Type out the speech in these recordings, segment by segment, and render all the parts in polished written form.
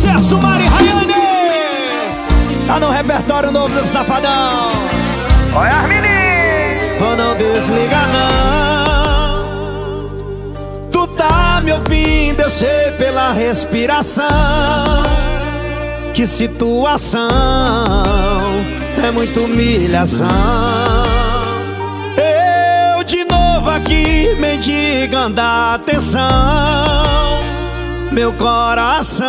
Sucesso, Mari Rayane. Tá no repertório novo do Safadão. Olha as meninas. Oh, não desliga não. Tu tá me ouvindo, eu sei pela respiração. Que situação, é muita humilhação. Eu de novo aqui mendigando a atenção. Meu coração,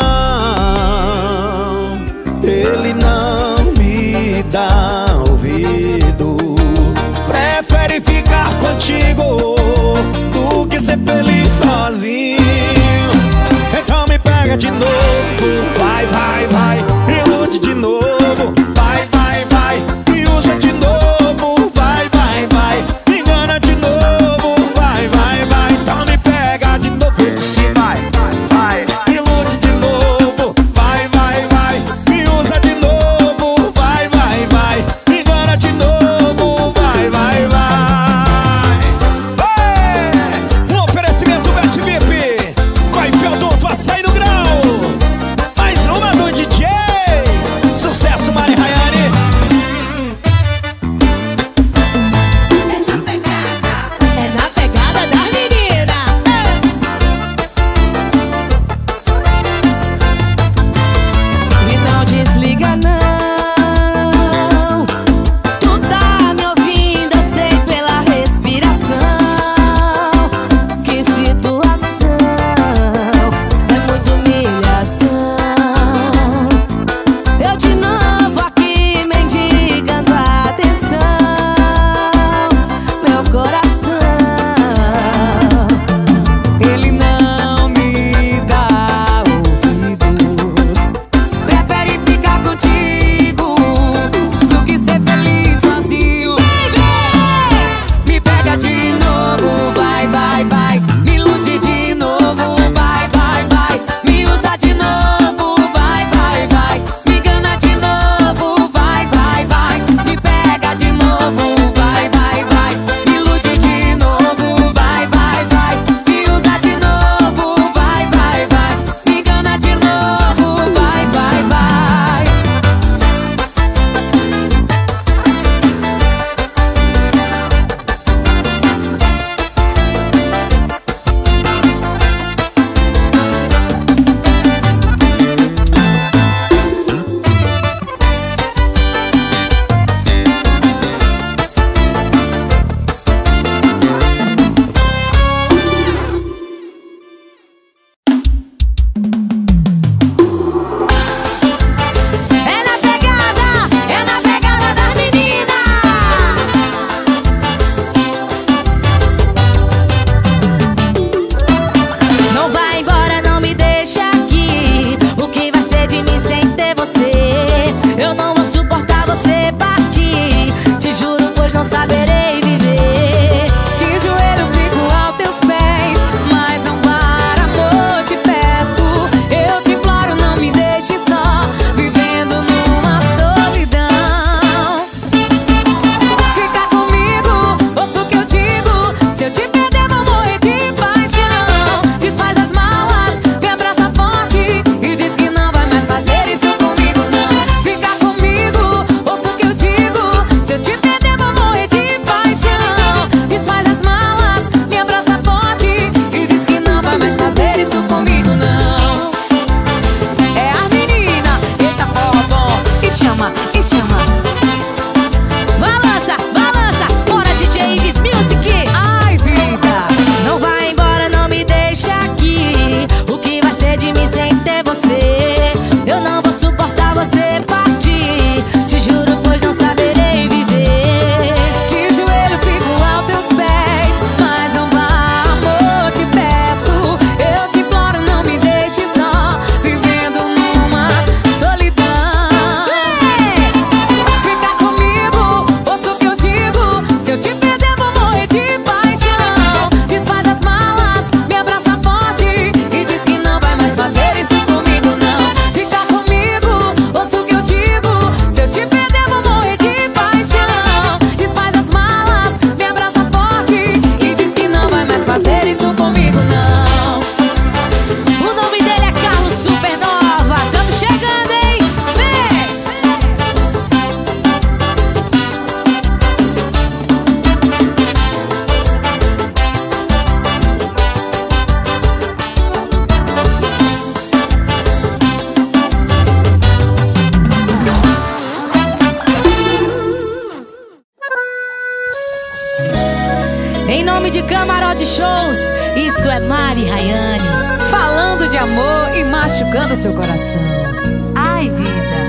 ele não me dá ouvido. Prefere ficar contigo do que ser feliz sozinho. Então me pega de novo, vai, vai, vai, me ilude de novo, vai, vai, vai, me usa de novo, vai, vai, vai, me engana de novo, vai, vai, vai. Então me pega de novo, eu disse vai, vai, me ilude de novo, vai, vai, vai, me usa de novo, vai, vai, vai, me engana de novo, vai, vai, vai. Um oferecimento Bet VIP, Coi Feldon, tu açaí no grau. Mais uma do DJ. Sucesso, Mari Rayane. É na pegada da menina. E não desliga não. Tu tá me ouvindo, eu sei pela respiração. Que situação, é muita humilhação. Eu de novo aqui mendigando a atenção. Meu coração, ele não me dá ouvidos. Prefere ficar contigo do que ser feliz sozinho. Me pega de novo, vai, vai, vai, me ilude de novo, vai, vai, vai, me usa de novo, vai, vai, vai, me engana de novo, vai, vai, vai, me pega de novo, vai, vai, vai, me ilude de novo, vai, vai, vai, me usa de novo, vai, vai, vai, me engana de novo, vai, vai, vai. É na pegada das meninas. Não vai embora, não me deixa aqui. O que vai ser de mim sem ter você? Eu não vou suportar você partir. Te juro, pois não saberei viver. De joelho fico aos teus pés, mas não para, amor, te peço. Eu te imploro, não me deixe só, vivendo numa solidão. Fica comigo, ouça o que eu digo. Se eu te perder, vou morrer de paixão. Desfaz as malas, me abraça forte e diz que não vai mais fazer isso comigo, só de shows, isso é Mari Rayane, falando de amor e machucando seu coração. Ai, vida.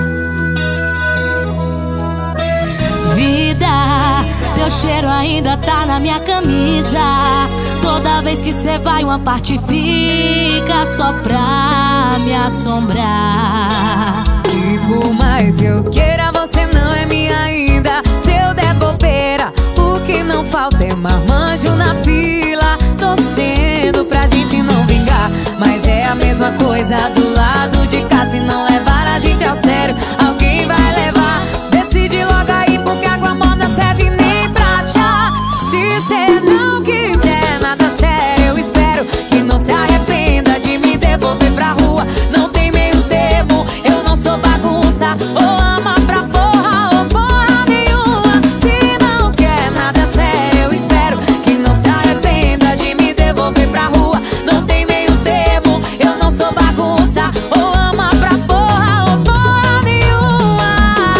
Vida, teu cheiro ainda tá na minha camisa. Toda vez que cê vai, uma parte fica só pra me assombrar. E por mais que eu queira, você não é minha ainda. Se eu der bobeira, o que não falta é marmanjo na fila, torcendo pra gente não vingar. Mas é a mesma coisa do lado de cá. Se não levar a gente ao sério, alguém vai levar. Decide logo aí, porque água morna serve nem pra achar. Se cê não quiser nada sério, eu espero que não se arrependa de me devolver pra rua. Não tem meio termo, eu não sou bagunça. Ou ama pra porra ou porra nenhuma. Se não quer nada sério, eu espero que não se arrependa de me devolver pra rua. Não tem meio termo, eu não sou bagunça. Ou ama pra porra ou porra nenhuma.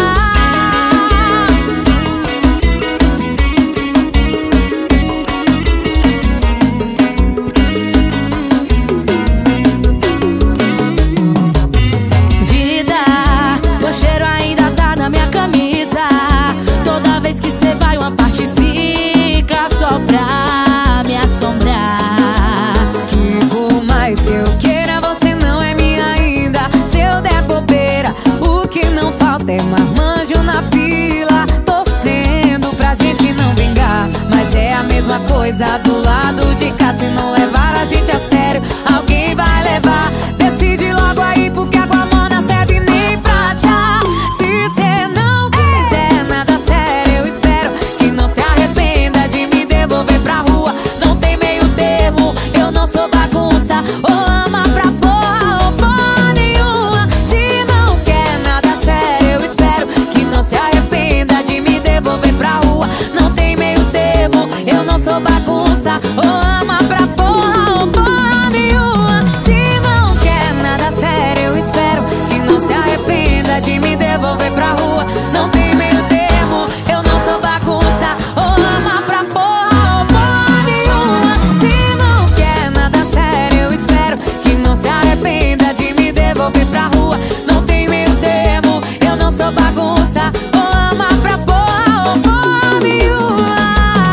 Vida, teu cheiro ainda tá na minha camisa. Toda vez que cê vai, uma parte fica só pra me assombrar. Que por mais que eu queira, você não é minha ainda. Se eu der bobeira, o que não falta é marmanjo na fila, torcendo pra gente não vingar. Mas é a mesma coisa do lado de cá. Se não levar a gente a sério, alguém vai levar. Decide logo aí, porque água morna serve nem pra achar. Se cê não quiser nada sério, eu espero que não se arrependa de me devolver pra rua. Não tem meio termo, eu não sou bagunça. Ou ama pra porra ou porra nenhuma. Se não quer nada sério, eu espero que não se arrependa de me devolver pra rua. Não tem meio termo, eu não sou bagunça. Ou ama pra porra ou porra nenhuma. Se não quer nada sério, eu espero que não se arrependa de me devolver pra rua. Não tem meio termo, eu não sou bagunça. Ou ama pra porra ou porra nenhuma. Se não quer nada sério, eu espero que não se arrependa de me devolver pra rua. Não tem meio termo, eu não sou bagunça. Ou ama pra porra ou porra nenhuma.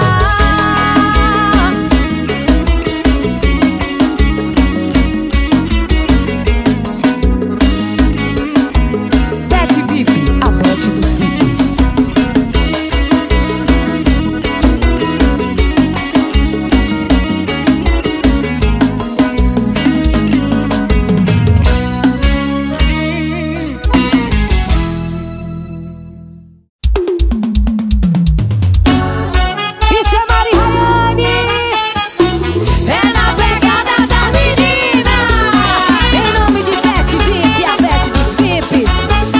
Beth Bip, a Beth dos Bips. Isso é Mari Rayane, é na pegada da menina. Em nome de Beth Bip, a Beth dos Bips.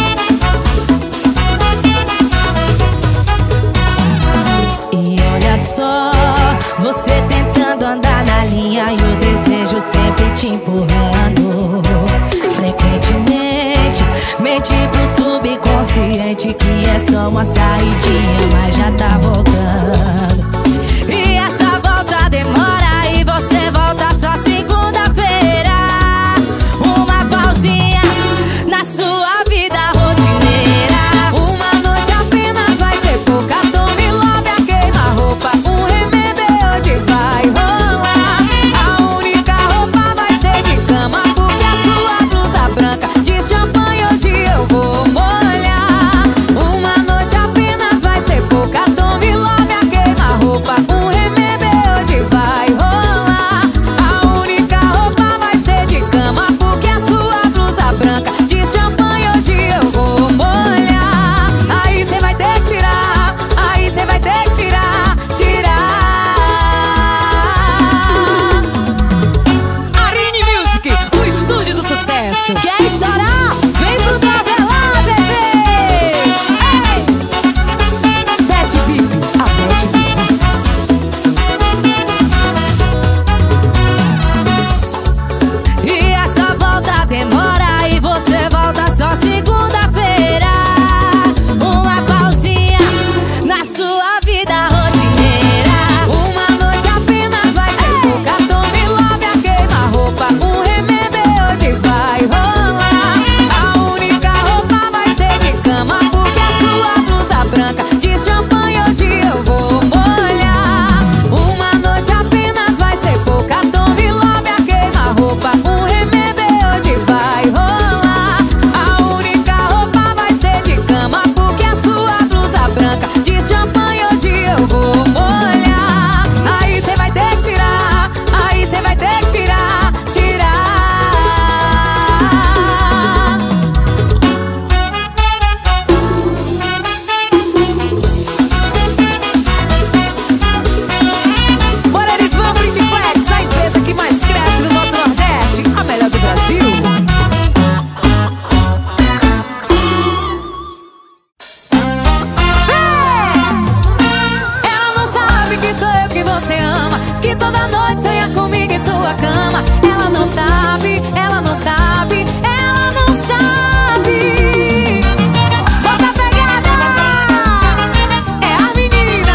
E olha só, você tentando andar na linha e o desejo sempre te empurrando. Frequentemente, mente pro subconsciente que é só uma saidinha, mas já tá voltando. E essa volta demora e você volta só segunda-feira. Uma pausinha na sua vida rotineira. Uma noite apenas vai ser pouca. Tome logo a queima-roupa. Um remédio hoje vai rolar. A única roupa vai ser de cama, porque a sua blusa branca de champanhe hoje eu vou molhar. Uma noite apenas vai ser pouca. Tome logo a queima-roupa. Um remédio hoje vai sua cama. Ela não sabe, ela não sabe, ela não sabe. Bota a pegada, é a menina.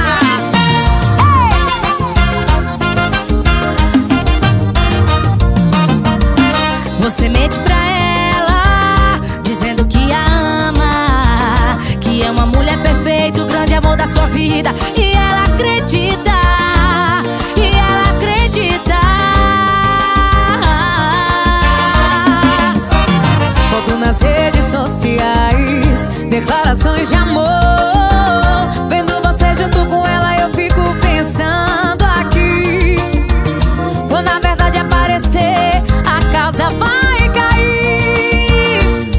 Ei! Você mente pra ela, dizendo que a ama, que é uma mulher perfeita, o grande amor da sua vida. E ela acredita, e ela acredita. Foto nas redes sociais, declarações de amor. Vendo você junto com ela, eu fico pensando aqui. Quando a verdade aparecer, a casa vai cair.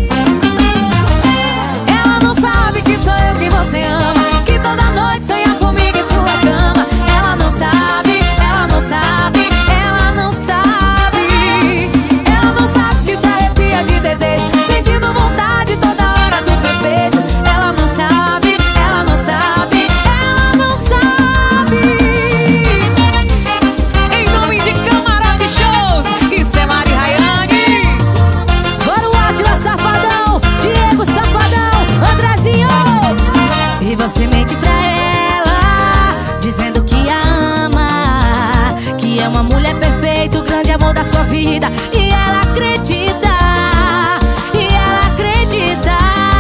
Ela não sabe que sou eu que você ama, que toda noite sonha comigo em sua cama. Ela não sabe, ela não sabe, ela não sabe. Ela não sabe que se arrepia de desejo, sentindo vontade toda hora dos meus beijos. Ela não sabe, ela não sabe, ela não sabe. Em nome de Camarote Shows, isso é Mari Rayane. Agora o Atila Safadão, Diego Safadão, Andrezinho. E você mente pra ela, dizendo que a ama, que é uma mulher perfeita, o grande amor da sua vida. E ela acredita, e ela acredita.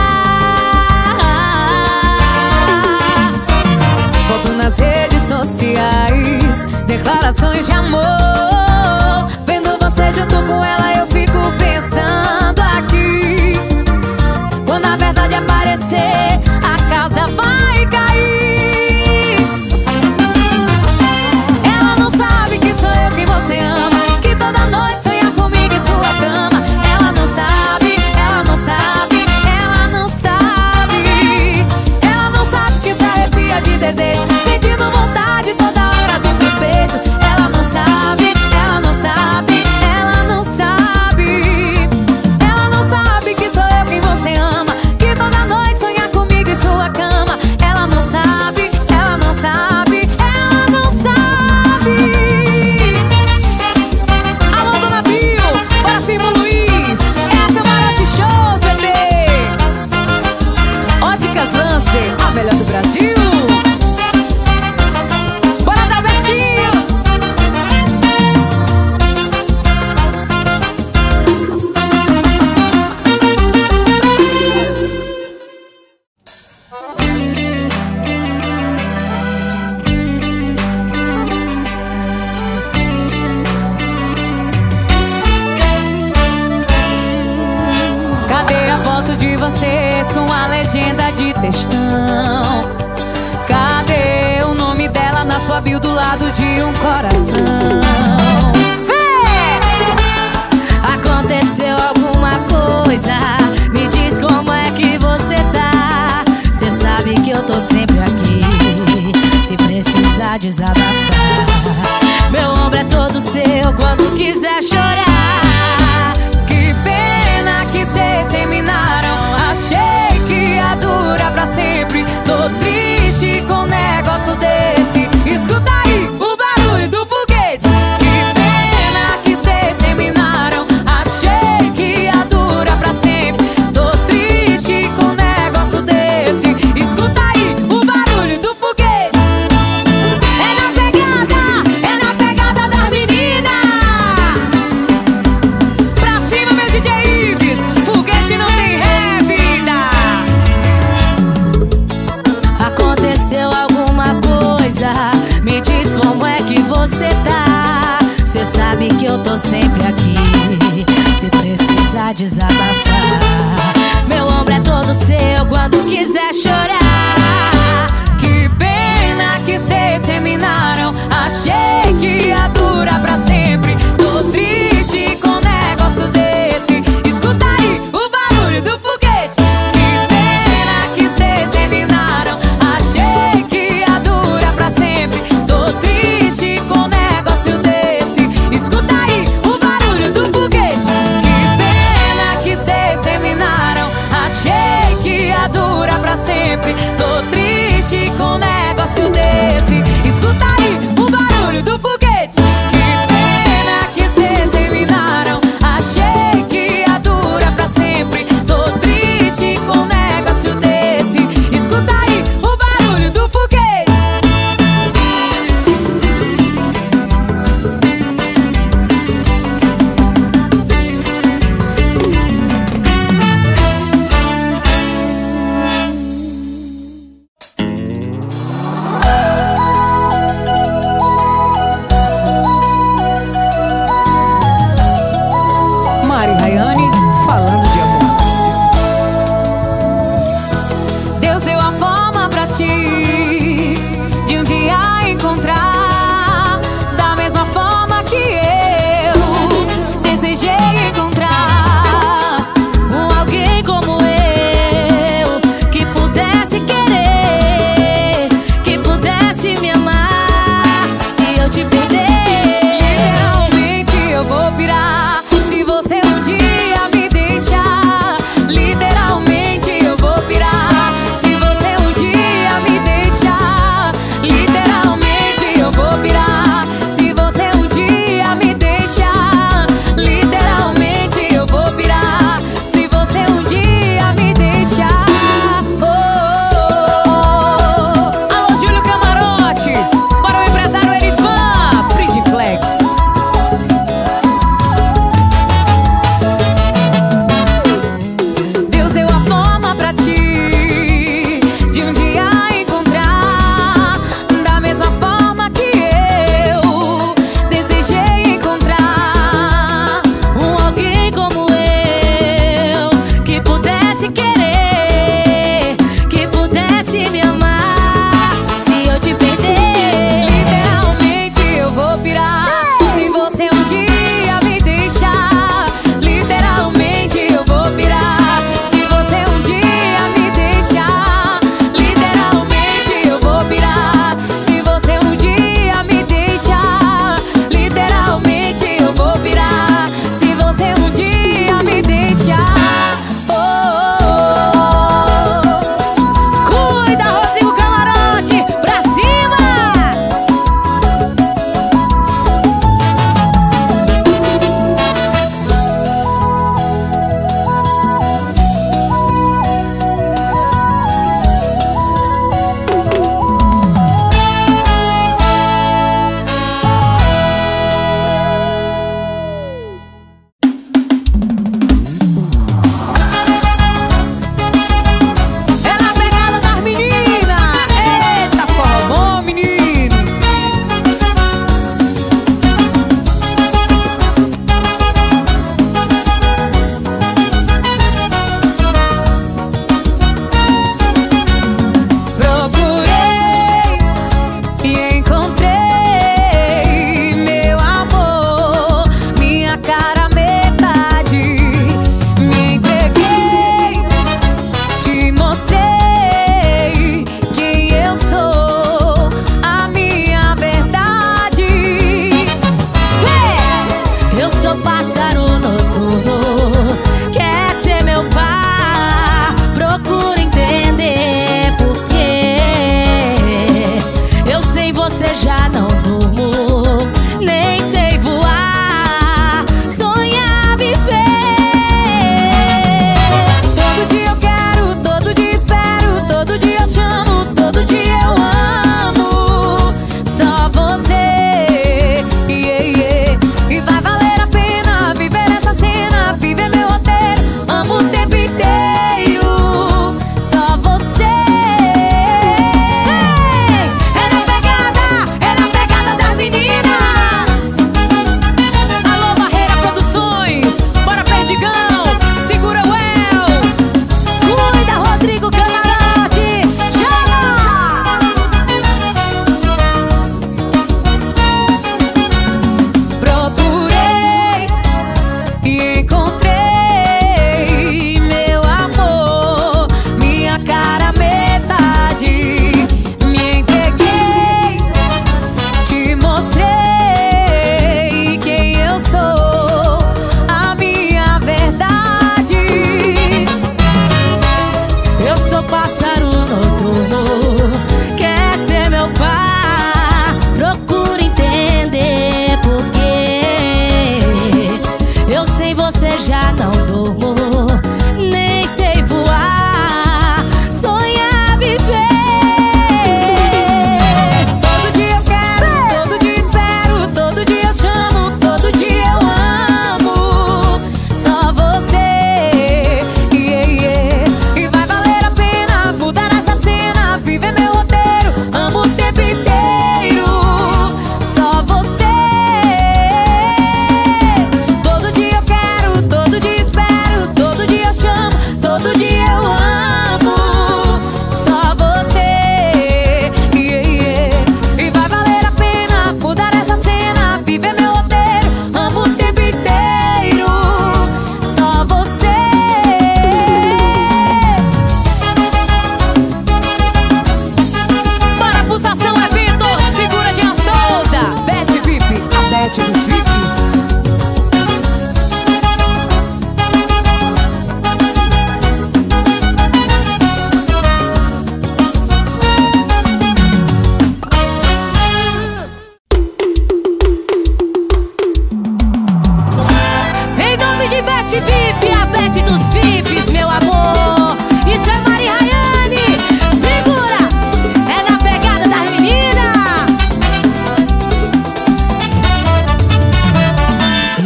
Foto nas redes sociais, declarações de amor. Vendo você junto com ela, eu fico pensando aqui. Quando a verdade aparecer, a casa vai cair. Ela não sabe que sou eu que você ama, que toda noite sonha comigo em sua cama. Ela não sabe, ela não sabe, ela não sabe. Ela não sabe que se arrepia de desejo, sentindo vontade toda hora dos meus beijos. Ela não sabe, ela não sabe, ela não sabe. Ela não sabe que sou eu quem você ama, que toda noite sonha comigo em sua cama. Ela não sabe, ela não sabe, ela não sabe. Alô, Dona Bio, bora Firmo Luiz, é a Camarote Shows, bebê. Óticas Lancer, a melhor do Brasil. Bora dar Bertinho. Cadê a foto de vocês com a legenda de textão? Cadê o nome dela na sua bio do lado de um coração? Vê! Aconteceu alguma coisa, me diz como é que você tá. Cê sabe que eu tô sempre aqui, se precisar desabafar. Meu ombro é todo seu quando quiser chorar. Que pena que cês terminaram, achei que ia durar pra sempre. Tô triste com um negócio desse. Escuta aí o barulho do foguete. Que pena que cês terminaram, achei que ia durar pra sempre. Tô triste com um negócio desse. Escuta aí o barulho do foguete. É na pegada das meninas. Pra cima, meu DJ Ives, foguete não tem revida. Aconteceu alguma coisa, me diz como é que você tá. Cê sabe que eu tô sempre aqui, se precisar desabafar. Meu ombro é todo seu quando quiser chorar. Que pena que cês terminaram, achei que ia durar pra sempre. Tô triste com um negócio desse. Escuta aí o barulho do foguete. Que pena que cês terminaram, achei que ia durar pra sempre. Tô triste com um negócio desse. Escuta aí o barulho do foguete. Que pena que cês terminaram, achei que ia durar pra sempre. Tô triste com um negócio desse. Escuta aí o barulho do foguete. Que pena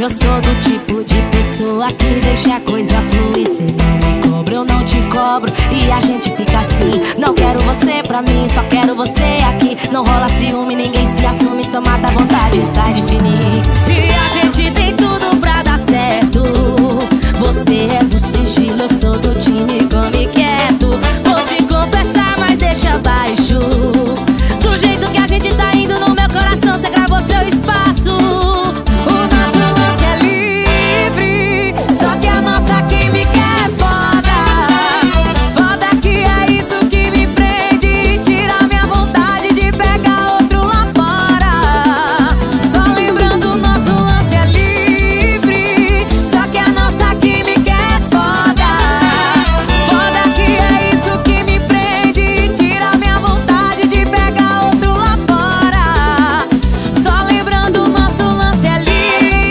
Eu sou do tipo de pessoa que deixa a coisa fluir. Cê não me cobra, eu não te cobro, e a gente fica assim. Não quero você pra mim, só quero você aqui. Não rola ciúme, ninguém se assume, só mata a vontade e sai de fininho. E a gente tem tudo pra dar certo. Você é do sigilo, eu sou do time come quieto. Vou te confessar, mas deixa baixo. Do jeito que a gente tá indo, no meu coração cê gravou seu espaço. O nosso lance é livre, só que a nossa química é foda. Foda que é isso que me prende, tira minha vontade de pegar outro lá fora. Só lembrando, o nosso lance é livre, só que a nossa química é foda. Foda que é isso que me prende, tira minha vontade de pegar outro lá fora. Só lembrando, o nosso lance é livre.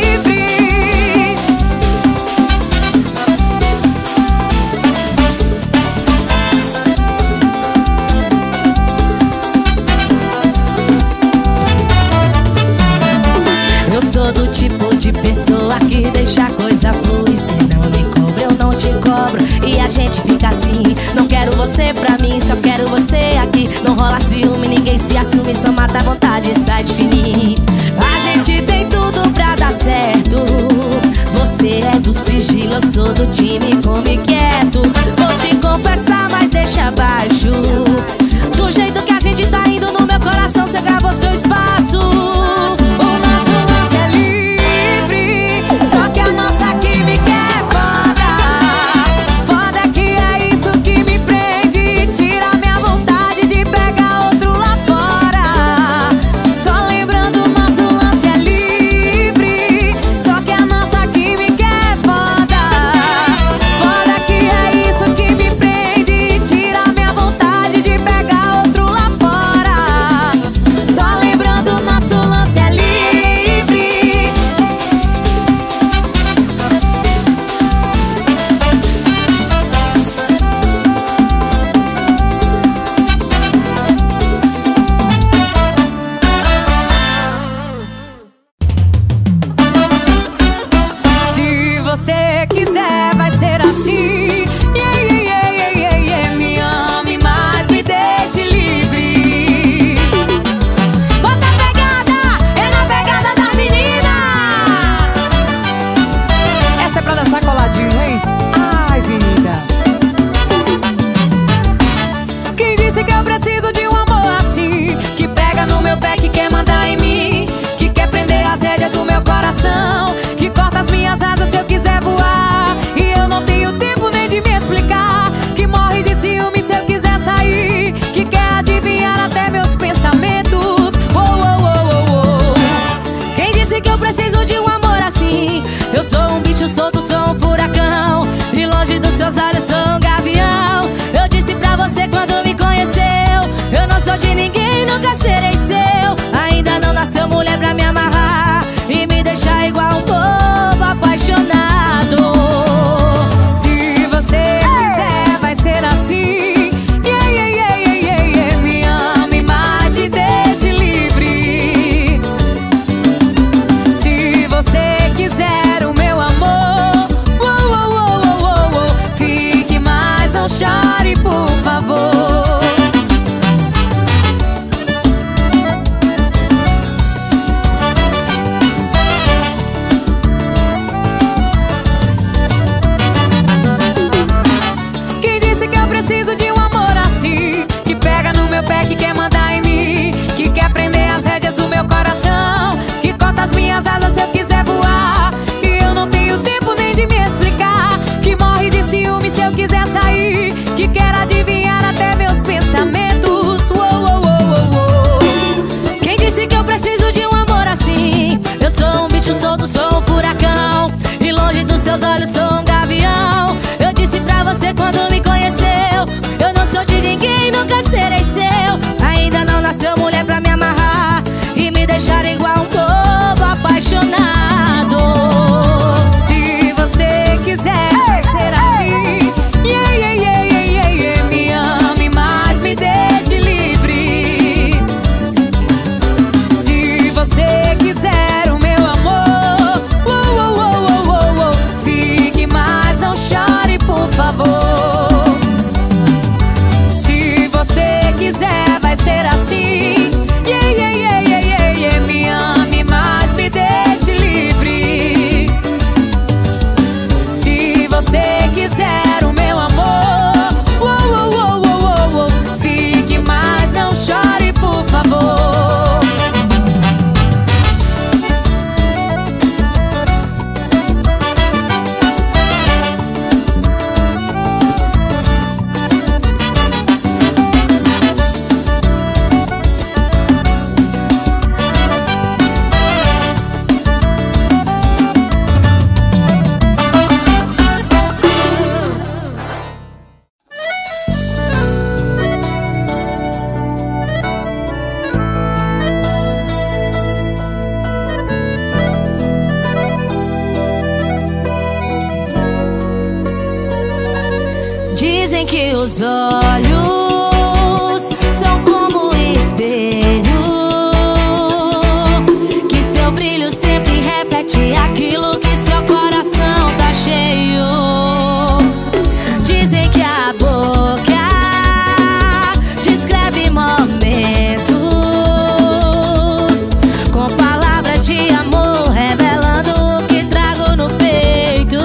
Eu sou do tipo de pessoa que deixa a coisa fluir. Cê não me cobra, eu não te cobro, e a gente fica assim. Não quero você pra mim, só quero você aqui. Não rola ciúme, ninguém se assume, só mata a vontade e sai de fininho. A gente tem tudo pra dar certo. Você é do sigilo, eu sou do time come quieto. Vou te confessar, mas deixa baixo. Do jeito que a gente tá indo, no meu coração cê gravou seu espaço. O nosso lance é livre, só que a nossa química é foda. Foda que é isso que me prende, tira minha vontade de pegar outro lá fora. Só lembrando, o nosso lance é livre, só que a nossa química é foda. Foda que é isso que me prende, tira minha vontade de pegar outro lá fora. Só lembrando, o nosso lance é livre. Se você quiser, vai ser assim. Yeah, yeah, yeah, yeah, yeah. Me ame, mas me deixe livre. Bota a pegada, é na pegada da menina. Essa é pra dançar coladinho, hein? Ai, vida. Quem disse que eu preciso de um amor assim? Que pega no meu pé, que quer mandar em mim, que quer prender as rédeas do meu coração, que corta as minhas asas se eu quiser voar. E eu não tenho tempo nem de me explicar, que morre de ciúme se eu quiser sair, que quer adivinhar até meus pensamentos. Oh, oh, oh, oh, oh. Quem disse que eu preciso de um amor assim? Eu sou um bicho solto, sou um furacão, e longe dos seus olhos sou um gavião. Eu disse pra você quando me conheceu, eu não sou de ninguém, nunca serei seu. Ainda não nasceu mulher pra me amarrar e me deixar igual um bobo apaixonado. Se você quiser, vai ser assim. Yeah, yeah, yeah, yeah, yeah, yeah. Me ame, mas me deixe livre. Se você quiser o meu amor, oh, oh, oh, oh, oh, oh, fique mais Dizem que os olhos são como espelho, que seu brilho sempre reflete aquilo que seu coração tá cheio. Dizem que a boca descreve momentos com palavras de amor, revelando o que trago no peito.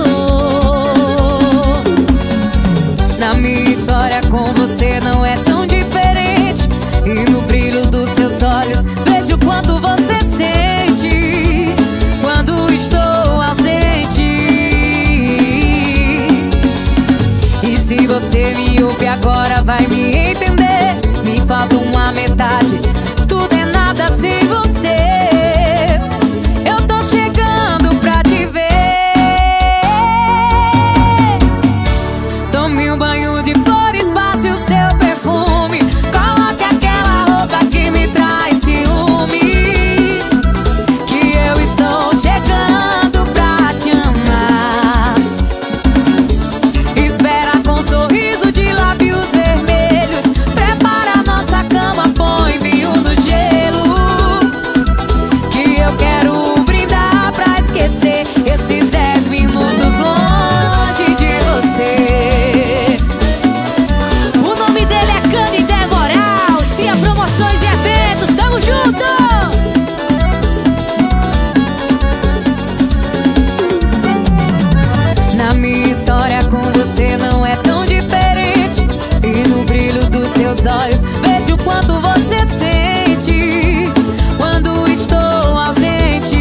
Na minha história com você não é tão diferente, e no brilho dos seus olhos vejo quanto você sente quando estou ausente. E se você me ouve agora vai me entender. Me falta uma metade, tudo é nada sem você. Eu tô chegando pra te ver. Tome um banho de flores, passe o seu perfume, coloque aquela roupa que me traz ciúme, que eu estou chegando pra te amar. Espera com um sorriso de lábios vermelhos, prepara a nossa cama, põe vinho no gelo, que eu quero brindar pra esquecer esses 10 minutos longe de você. O nome dele é Cândido Moral, Cia Promoções e Eventos, tamo junto! Na minha história com você não é tão diferente, e no brilho dos seus olhos vejo quanto você sente quando estou ausente.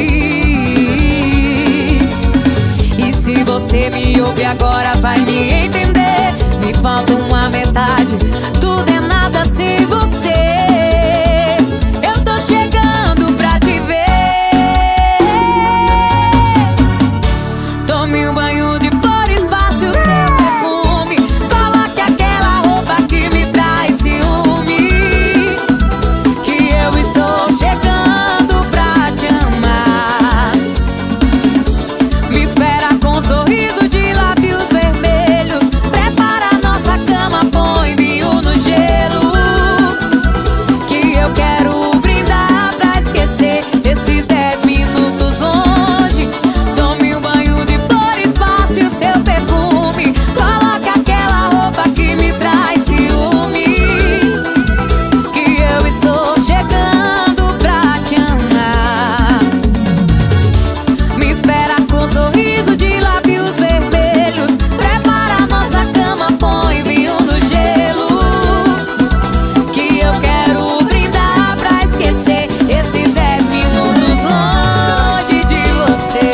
E se você me ouve agora vai me entender. Me falta uma metade, tudo é nada sem você. Eu tô chegando pra te ver. Tome um banho de flores, passe o seu perfume, coloque aquela roupa que me traz ciúme, que eu estou chegando pra te amar. Me espera com um sorriso de lábios vermelhos, prepara a nossa cama, põe vinho no gelo, que eu quero brindar pra esquecer esses 10 minutos longe. Tome um banho de flores, passe o seu perfume, coloque aquela roupa que me traz ciúme, que eu estou chegando pra te amar. Me espera com um sorriso de lábios vermelhos, prepara a nossa cama, põe vinho no gelo, que eu quero brindar pra esquecer esses 10 minutos longe de você.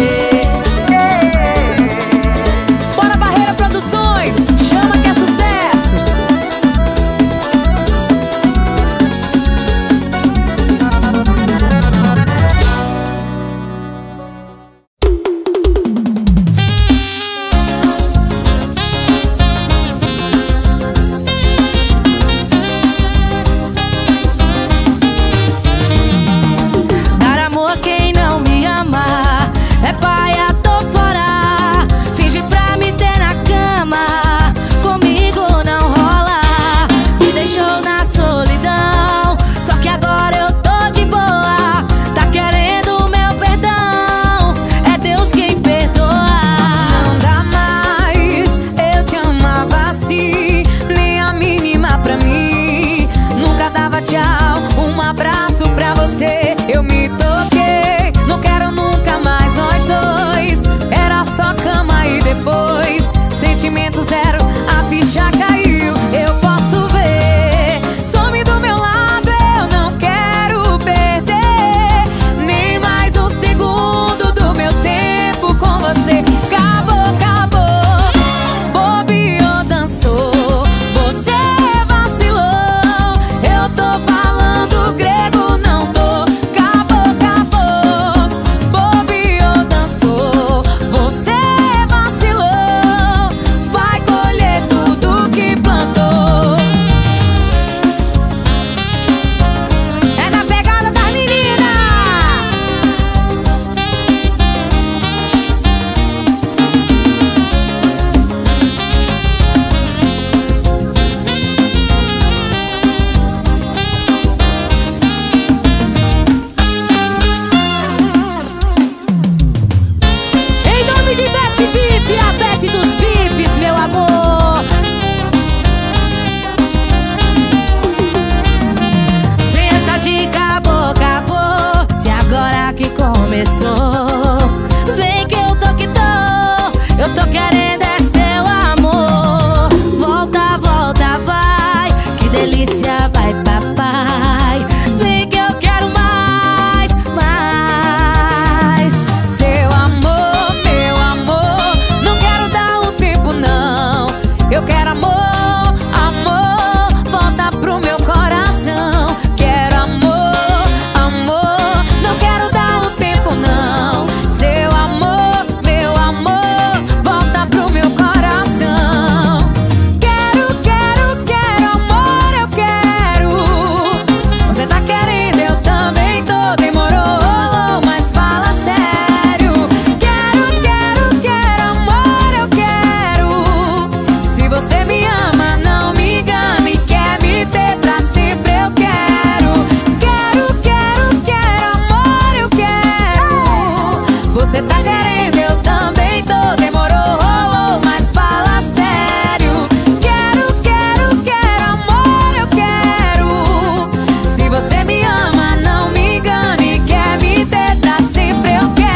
Bora Barreira Produções, chama que é sucesso. Dar amor a quem não me ama é paia, tô fora. Finge pra me ter na cama, comigo não rola. Me deixou na solidão, só que agora eu tô de boa. Tá querendo meu perdão, é Deus quem perdoa. Não dá mais, eu te amava assim, nem a mínima pra mim. Nunca dava tchau, um abraço pra você. Eu me toquei, não quero nunca mais nós dois. Você tá querendo, eu também tô. Demorou, rolou, mas fala sério. Quero, quero, quero, amor, eu quero. Se você me ama, não me engane. Quer me ter pra sempre, eu quero.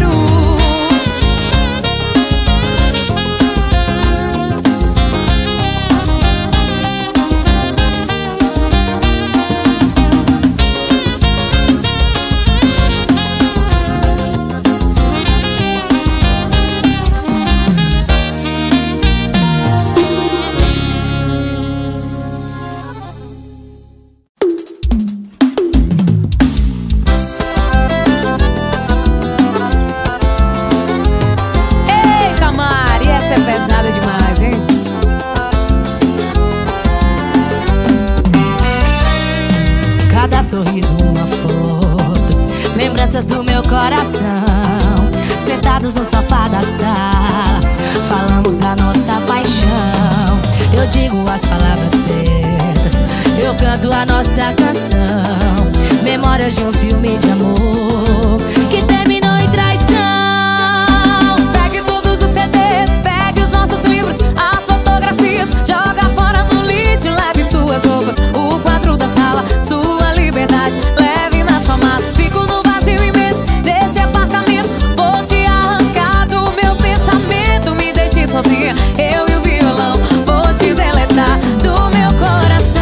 Cada sorriso, uma foto, lembranças do meu coração. Sentados no sofá da sala, falamos da nossa paixão. Eu digo as palavras certas, eu canto a nossa canção. Memórias de um filme de amor que terminou em traição. Pegue todos os CDs, pegue os nossos livros, as fotografias, joga fora no lixo, leve suas roupas, o quadro da sala, sua liberdade, leve na sua mala. Fico no vazio imenso desse apartamento, vou te arrancar do meu pensamento. Me deixe sozinha, eu e o violão, vou te deletar do meu coração.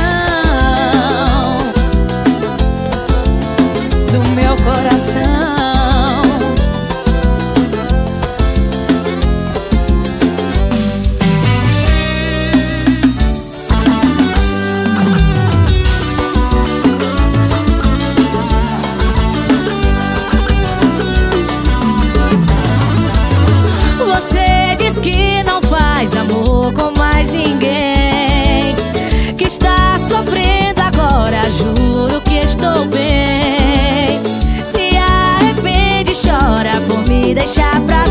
Do meu coração. Você diz que não faz amor com mais ninguém, que está sofrendo agora, juro que estou bem. Se arrepende, chora por me deixar pra